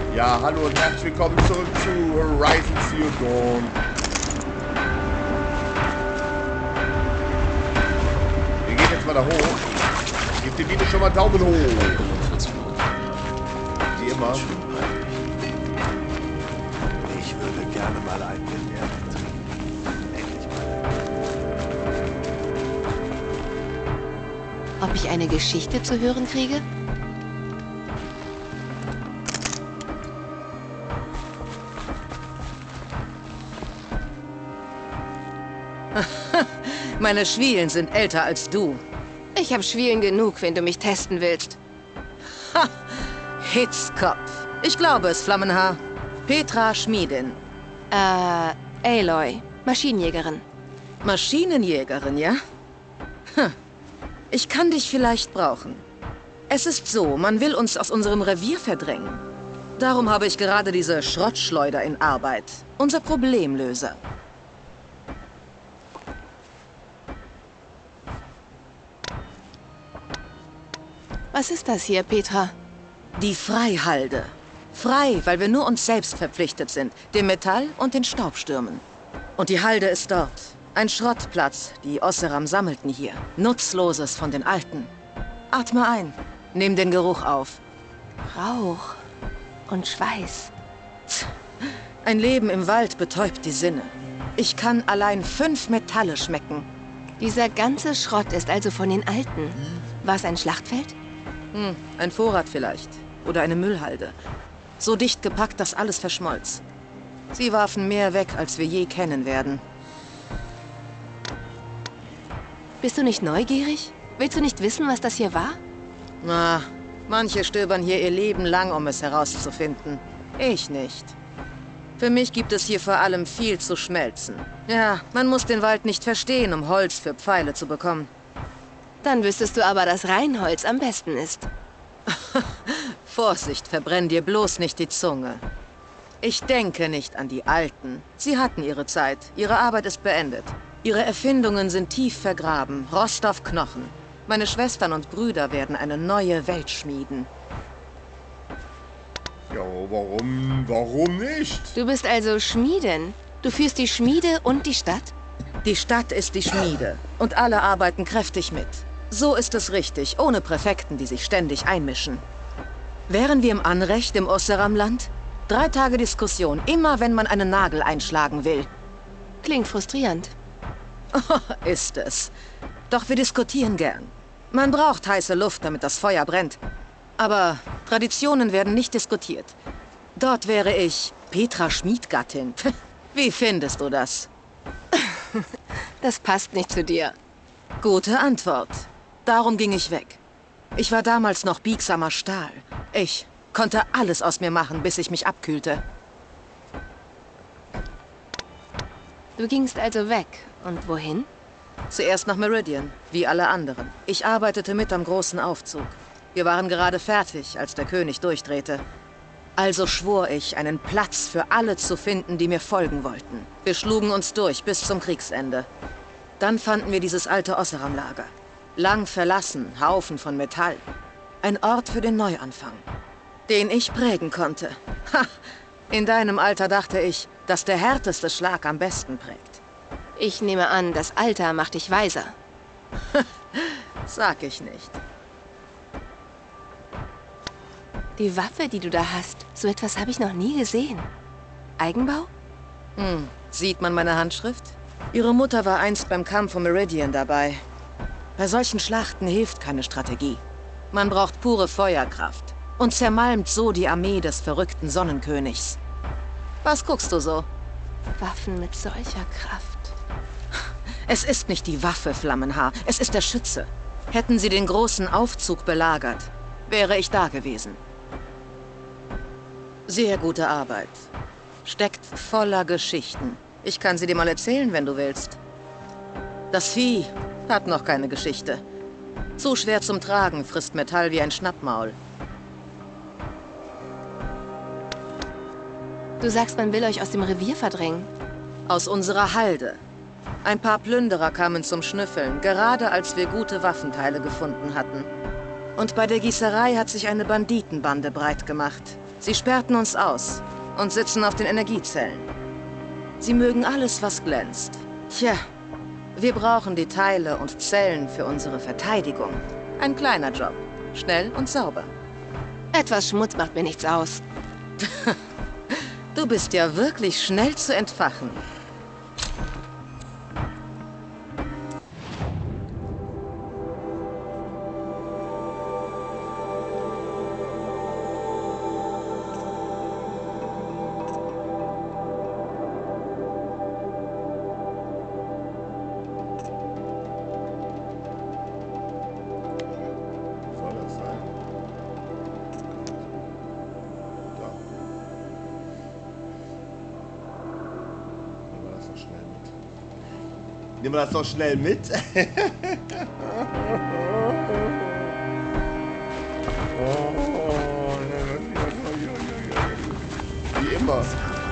Ja, hallo und herzlich willkommen zurück zu Horizon Zero Dawn. Wir gehen jetzt mal da hoch. Gebt dem Video schon mal Daumen hoch. 45 Minuten. Wie immer. Ich würde gerne mal einen Billard trinken. Endlich mal. Ob ich eine Geschichte zu hören kriege? Meine Schwielen sind älter als du. Ich habe Schwielen genug, wenn du mich testen willst. Ha! Hitzkopf. Ich glaube es, Flammenhaar. Petra Schmiedin. Aloy, Maschinenjägerin. Maschinenjägerin, ja? Hm. Ich kann dich vielleicht brauchen. Es ist so, man will uns aus unserem Revier verdrängen. Darum habe ich gerade diese Schrottschleuder in Arbeit. Unser Problemlöser. Was ist das hier, Petra? Die Freihalde. Frei, weil wir nur uns selbst verpflichtet sind. Dem Metall und den Staubstürmen. Und die Halde ist dort. Ein Schrottplatz. Die Osseram sammelten hier. Nutzloses von den Alten. Atme ein. Nimm den Geruch auf. Rauch und Schweiß. Ein Leben im Wald betäubt die Sinne. Ich kann allein 5 Metalle schmecken. Dieser ganze Schrott ist also von den Alten. War es ein Schlachtfeld? Ein Vorrat vielleicht. Oder eine Müllhalde. So dicht gepackt, dass alles verschmolz. Sie warfen mehr weg, als wir je kennen werden. Bist du nicht neugierig? Willst du nicht wissen, was das hier war? Na, manche stöbern hier ihr Leben lang, um es herauszufinden. Ich nicht. Für mich gibt es hier vor allem viel zu schmelzen. Ja, man muss den Wald nicht verstehen, um Holz für Pfeile zu bekommen. Dann wüsstest du aber, dass Reinholz am besten ist. Vorsicht, verbrenn dir bloß nicht die Zunge. Ich denke nicht an die Alten. Sie hatten ihre Zeit. Ihre Arbeit ist beendet. Ihre Erfindungen sind tief vergraben, Rost auf Knochen. Meine Schwestern und Brüder werden eine neue Welt schmieden. Ja, warum nicht? Du bist also Schmiedin. Du führst die Schmiede und die Stadt? Die Stadt ist die Schmiede und alle arbeiten kräftig mit. So ist es richtig, ohne Präfekten, die sich ständig einmischen. Wären wir im Anrecht im Osseram-Land? 3 Tage Diskussion, immer wenn man einen Nagel einschlagen will. Klingt frustrierend. Ist es. Doch wir diskutieren gern. Man braucht heiße Luft, damit das Feuer brennt. Aber Traditionen werden nicht diskutiert. Dort wäre ich Petra Schmiedgattin. Wie findest du das? Das passt nicht zu dir. Gute Antwort. Darum ging ich weg. Ich war damals noch biegsamer Stahl. Ich konnte alles aus mir machen, bis ich mich abkühlte. Du gingst also weg. Und wohin? Zuerst nach Meridian, wie alle anderen. Ich arbeitete mit am großen Aufzug. Wir waren gerade fertig, als der König durchdrehte. Also schwor ich, einen Platz für alle zu finden, die mir folgen wollten. Wir schlugen uns durch bis zum Kriegsende. Dann fanden wir dieses alte Osseram-Lager. Lang verlassen, Haufen von Metall. Ein Ort für den Neuanfang, den ich prägen konnte. Ha! In deinem Alter dachte ich, dass der härteste Schlag am besten prägt. Ich nehme an, das Alter macht dich weiser. Sag ich nicht. Die Waffe, die du da hast, so etwas habe ich noch nie gesehen. Eigenbau? Sieht man meine Handschrift? Ihre Mutter war einst beim Kampf um Meridian dabei. Bei solchen Schlachten hilft keine Strategie. Man braucht pure Feuerkraft und zermalmt so die Armee des verrückten Sonnenkönigs. Was guckst du so? Waffen mit solcher Kraft. Es ist nicht die Waffe, Flammenhaar. Es ist der Schütze. Hätten sie den großen Aufzug belagert, wäre ich da gewesen. Sehr gute Arbeit. Steckt voller Geschichten. Ich kann sie dir mal erzählen, wenn du willst. Das Vieh hat noch keine Geschichte. Zu schwer zum Tragen, frisst Metall wie ein Schnappmaul. Du sagst, man will euch aus dem Revier verdrängen. Aus unserer Halde. Ein paar Plünderer kamen zum Schnüffeln, gerade als wir gute Waffenteile gefunden hatten. Und bei der Gießerei hat sich eine Banditenbande breit gemacht. Sie sperrten uns aus und sitzen auf den Energiezellen. Sie mögen alles, was glänzt. Tja, wir brauchen die Teile und Zellen für unsere Verteidigung. Ein kleiner Job. Schnell und sauber. Etwas Schmutz macht mir nichts aus. Du bist ja wirklich schnell zu entfachen. Soll das sein? Da. Nehmen wir das doch schnell mit. Nehmen wir das doch schnell mit. Wie immer.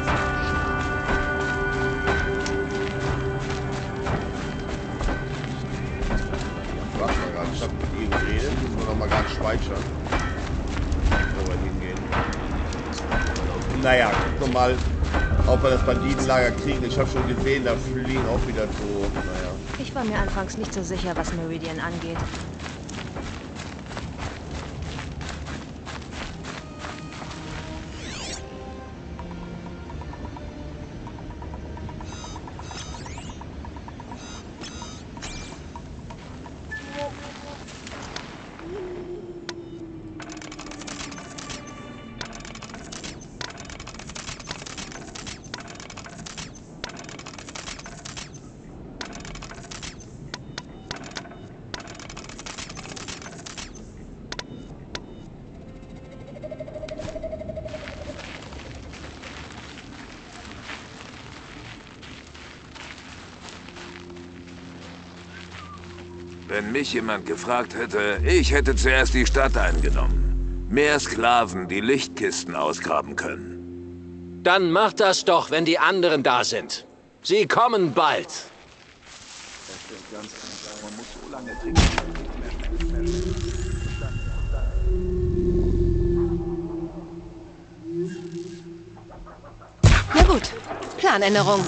Warte mal gerade, ich hab mit ihm geredet, müssen wir noch mal gerade speichern. Wo wir hingehen. Naja, guck noch mal, ob wir das Banditenlager kriegen. Ich habe schon gesehen, da fliegen auch wieder so, naja. Ich war mir anfangs nicht so sicher, was Meridian angeht. Wenn mich jemand gefragt hätte, ich hätte zuerst die Stadt eingenommen. Mehr Sklaven, die Lichtkisten ausgraben können. Dann macht das doch, wenn die anderen da sind. Sie kommen bald. Na gut, Planänderung.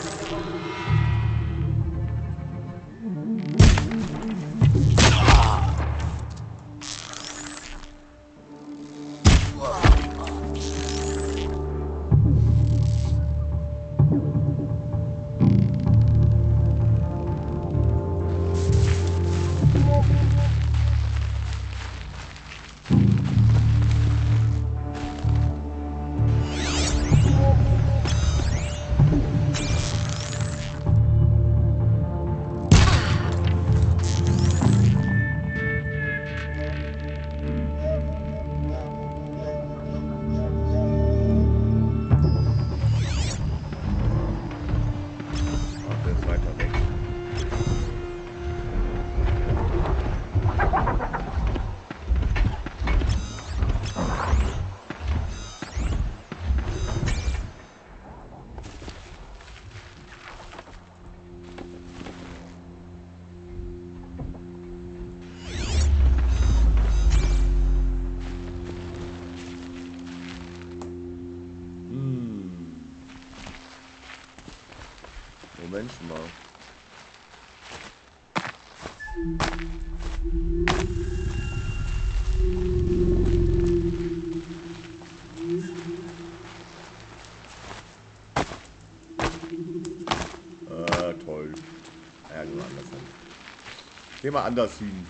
Ach, der ist weiter weg. Moment mal. Toll. Ja, gehen wir anders hin. Gehen wir anders hin.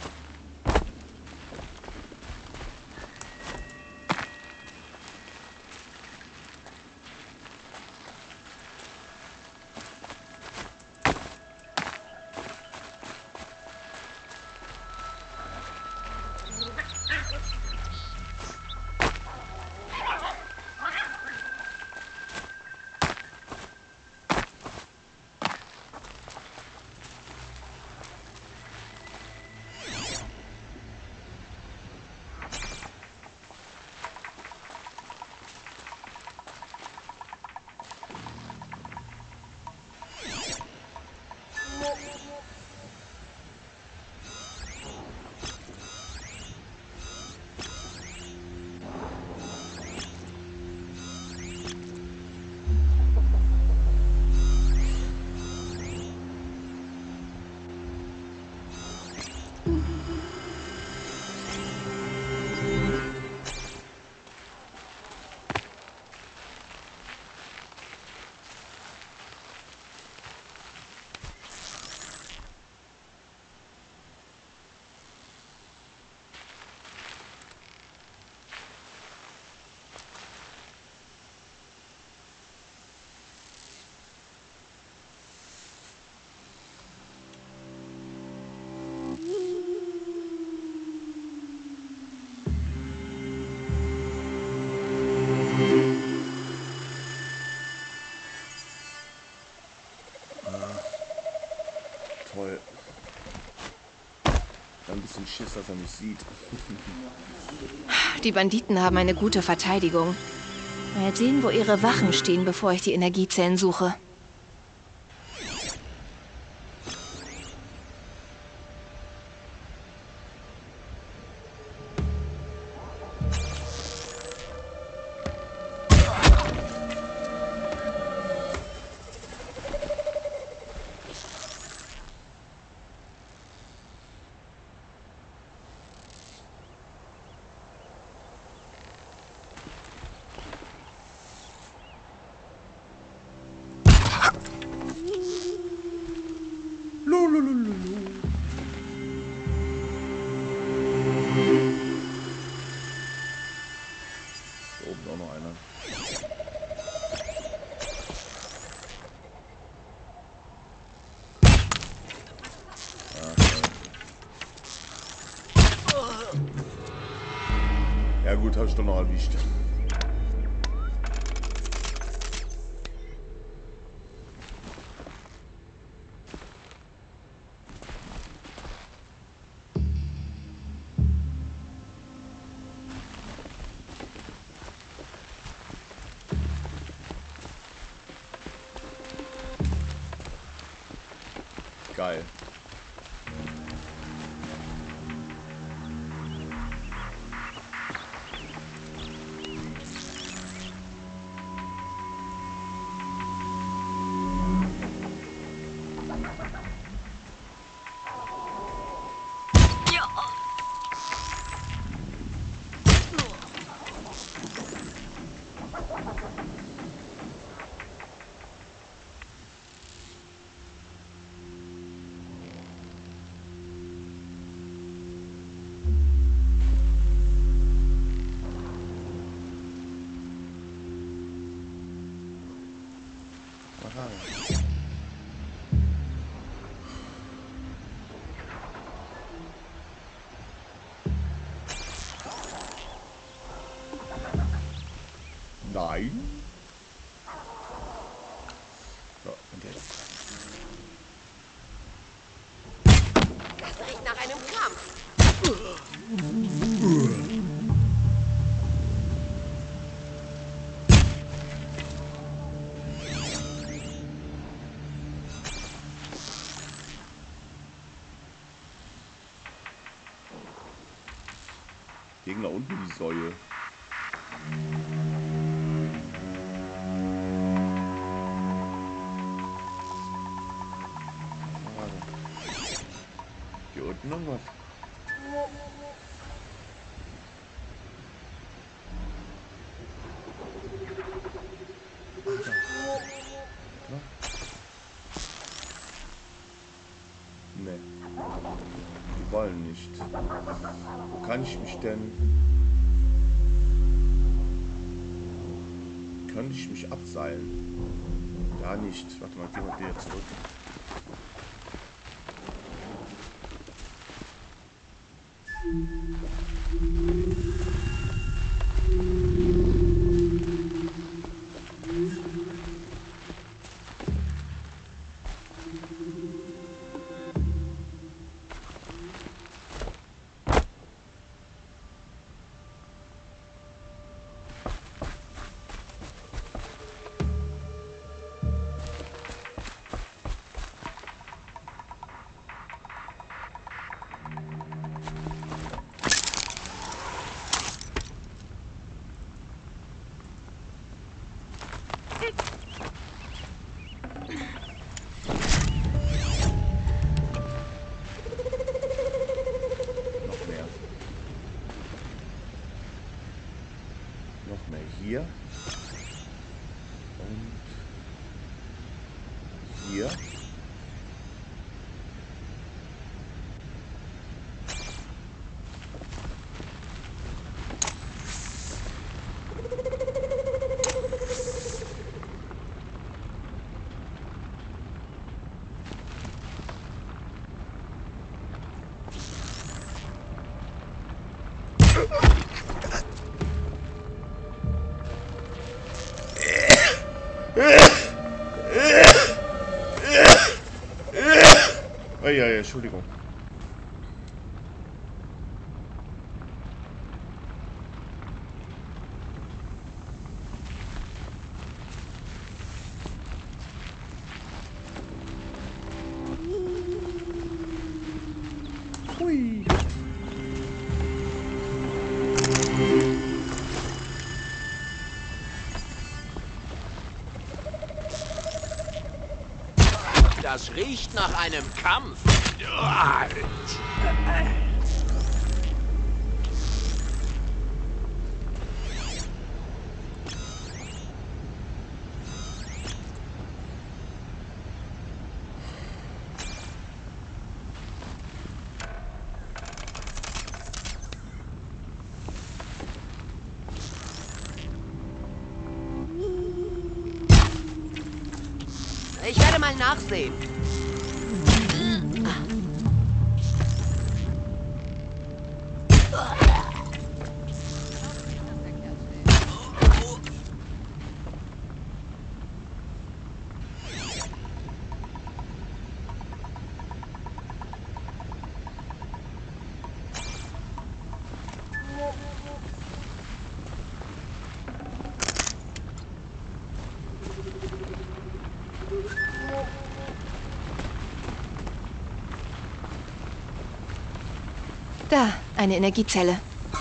bisschen Schiss, dass er mich sieht. Die Banditen haben eine gute Verteidigung. Mal sehen, wo ihre Wachen stehen, bevor ich die Energiezellen suche. Da oben auch noch einer. Ja gut, hast du doch noch erwischt. Geil. Nein. So, und jetzt? Das riecht nach einem Kampf. Gegner unten die Säue. Hier unten noch was. Nee. Die wollen nicht. Wo kann ich mich denn... Könnte ich mich abseilen? Da nicht. Warte mal, gehen wir wieder zurück. Hier und hier. Ja, Entschuldigung. Das riecht nach einem Kampf. Ich werde mal nachsehen. Da, eine Energiezelle.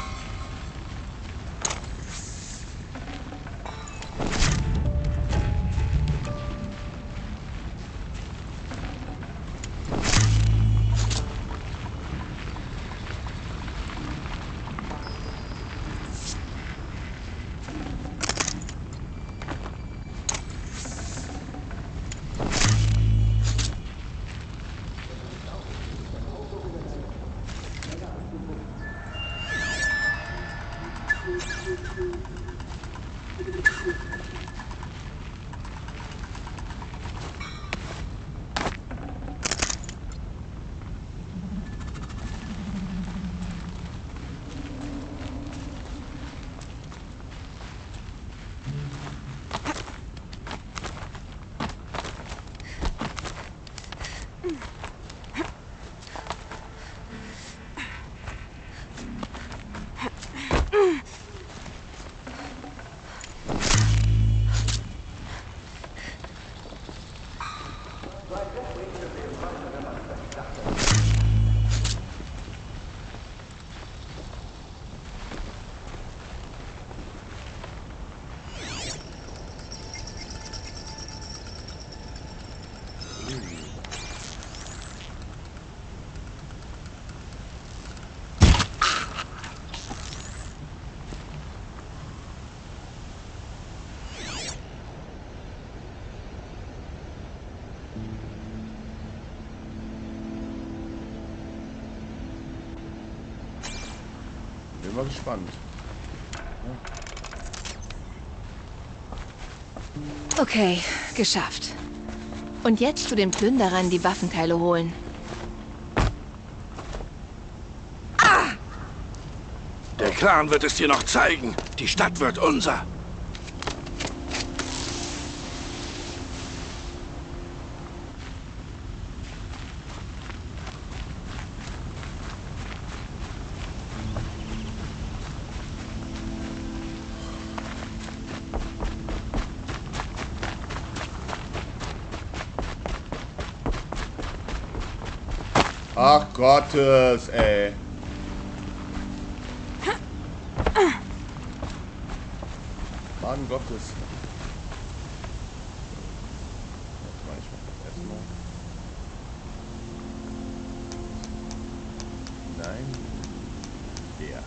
Bin mal gespannt. Okay, geschafft. Und jetzt zu den Plünderern die Waffenteile holen. Der Clan wird es dir noch zeigen. Die Stadt wird unser. Ach Gottes, ey. Mann Gottes. Warte mal, ich mach das erstmal. Nein. Der.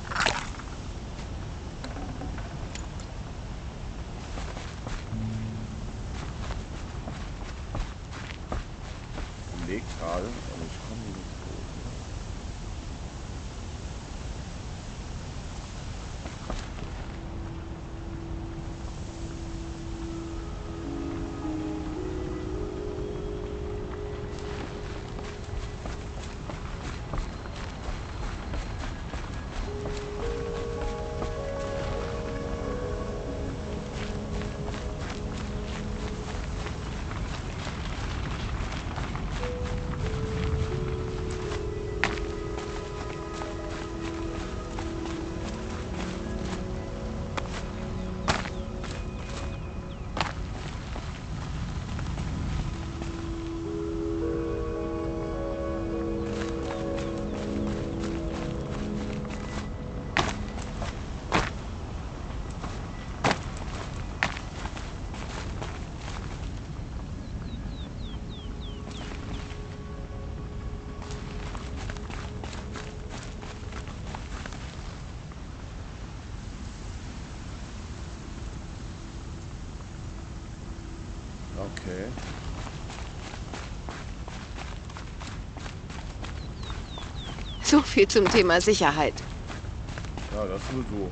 Legt gerade und ich komme nicht hoch. Okay. So viel zum Thema Sicherheit. Ja, das sowieso.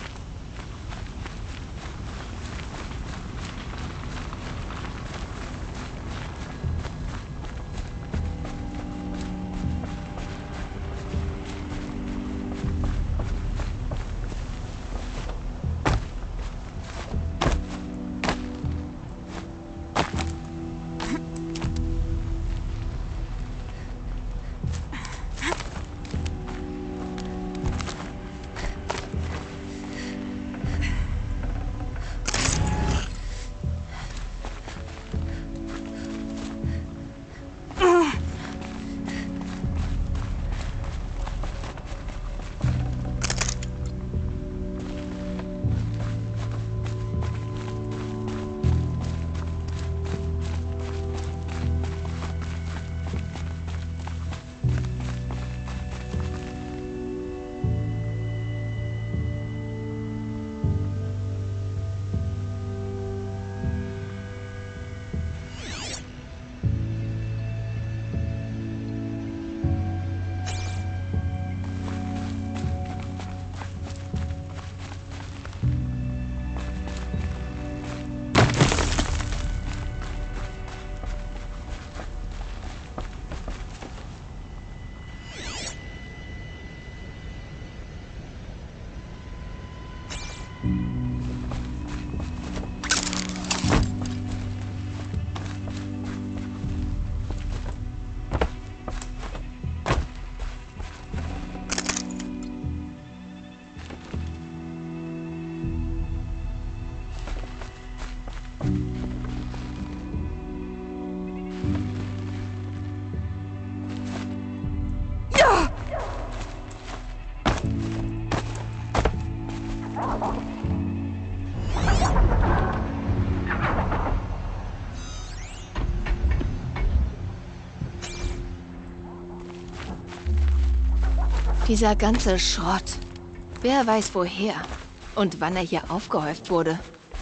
Dieser ganze Schrott. Wer weiß woher und wann er hier aufgehäuft wurde.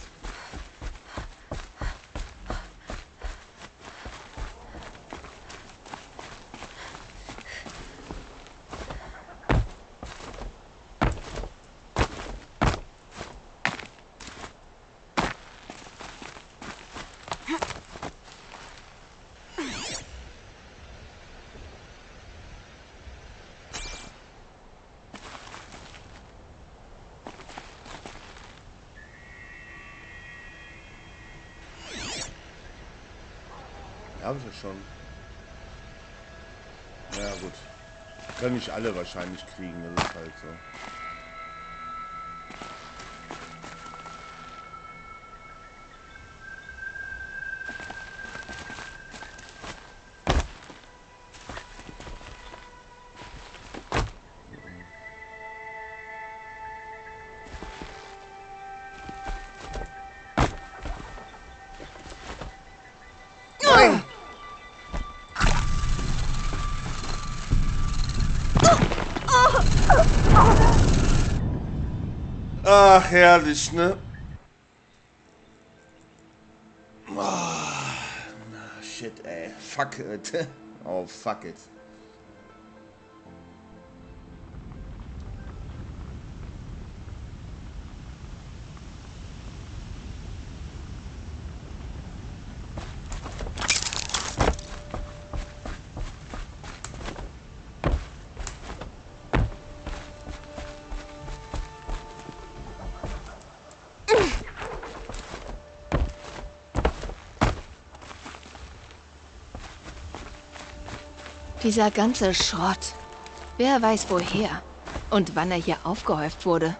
Habe ich ja schon. Ja gut. Können nicht alle wahrscheinlich kriegen, das ist halt so. Ach, herrlich, ne? Oh, shit, ey. Fuck it. Oh, fuck it. Dieser ganze Schrott. Wer weiß woher und wann er hier aufgehäuft wurde.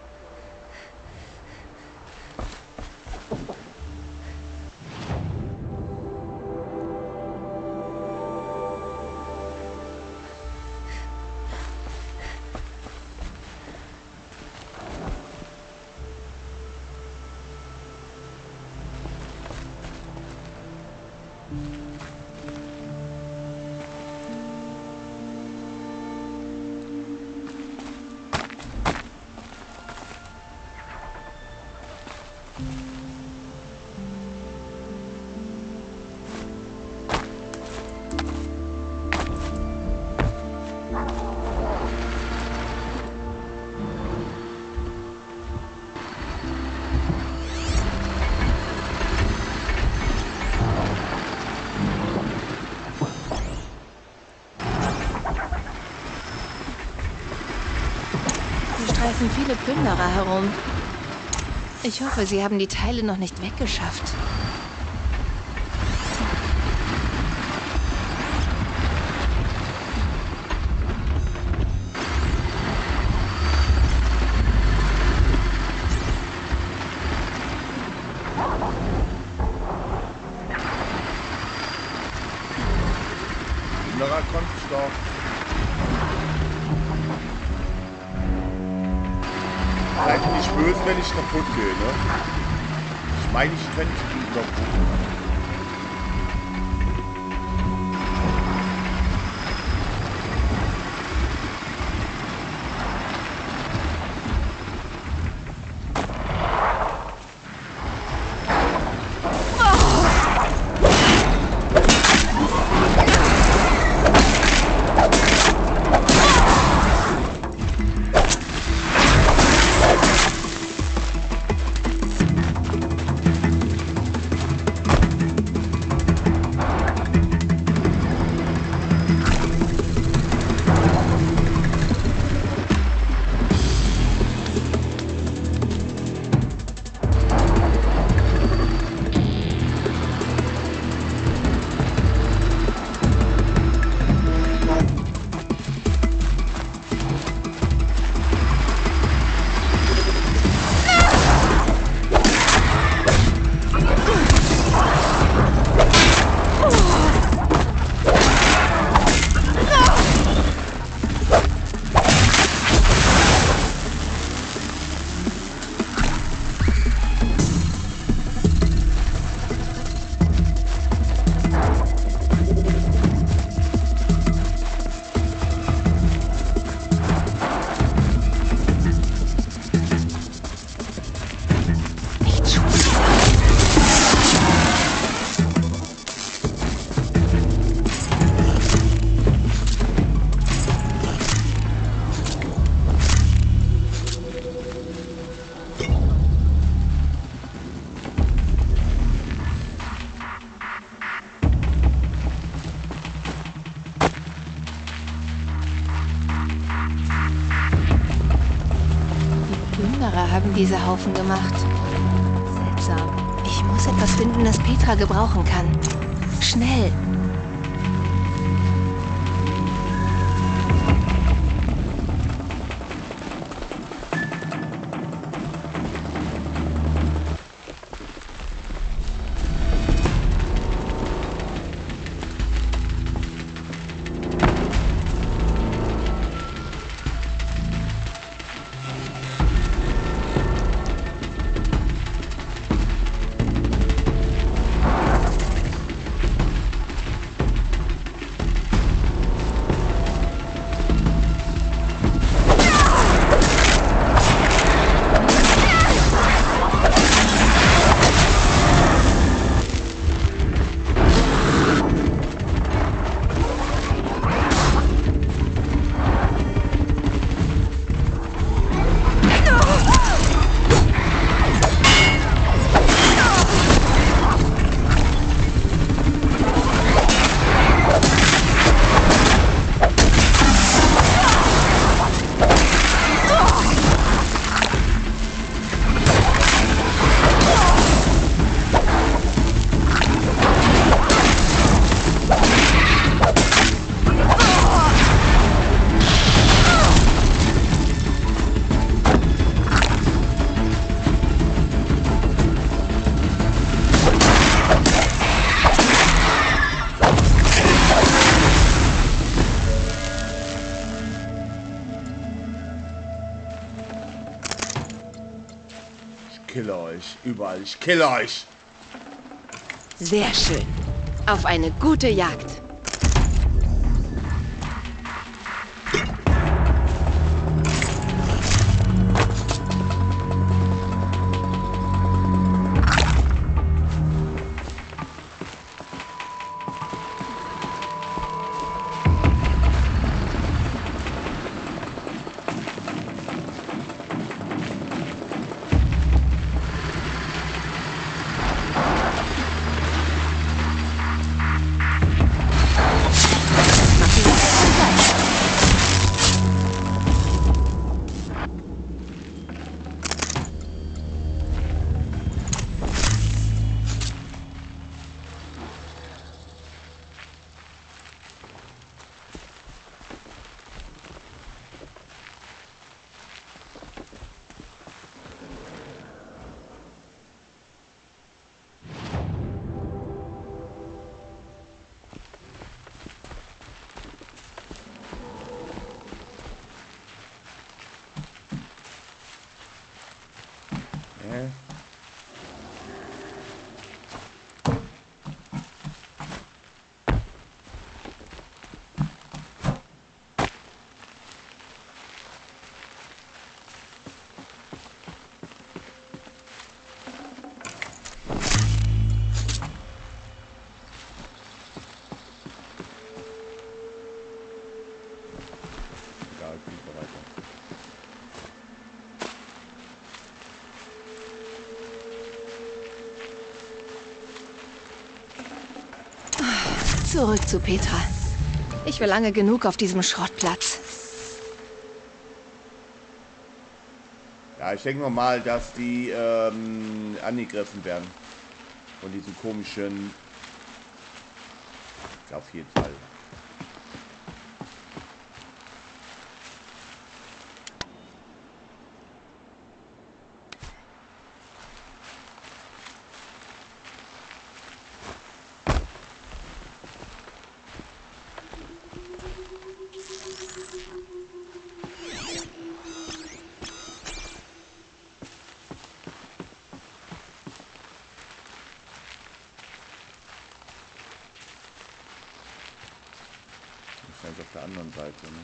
laufen viele Plünderer herum. Ich hoffe, sie haben die Teile noch nicht weggeschafft. Innerer Konflikt. Seid nicht böse, wenn ich kaputt gehe, ne? Ich meine, ich könnte die überbrücken. Haben diese Haufen gemacht. Seltsam. Ich muss etwas finden, das Petra gebrauchen kann. Schnell! Ich kille euch. Überall. Ich kille euch. Sehr schön. Auf eine gute Jagd. Zurück zu Petra. Ich war lange genug auf diesem Schrottplatz. Ja, ich denke mal, dass die angegriffen werden. Von diesen komischen... Ja, auf jeden Fall. Auf der anderen Seite, ne?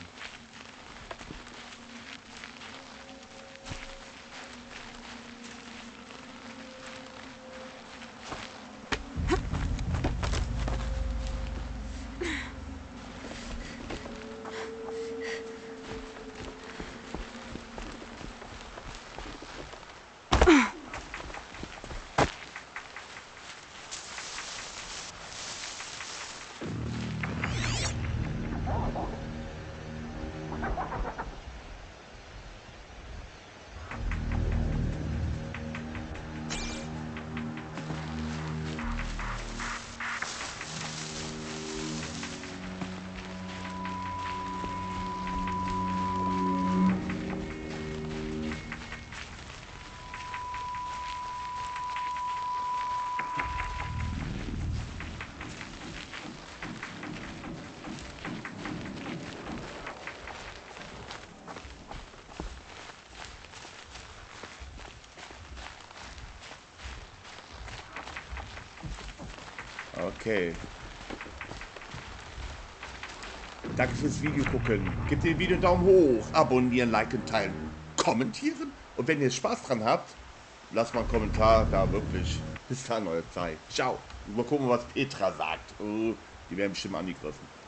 Okay. Danke fürs Video gucken. Gebt dem Video einen Daumen hoch, abonnieren, liken, teilen, kommentieren. Und wenn ihr Spaß dran habt, lasst mal einen Kommentar da, wirklich. Bis dann, eure Zeit. Ciao. Mal gucken, was Petra sagt. Die werden bestimmt angegriffen.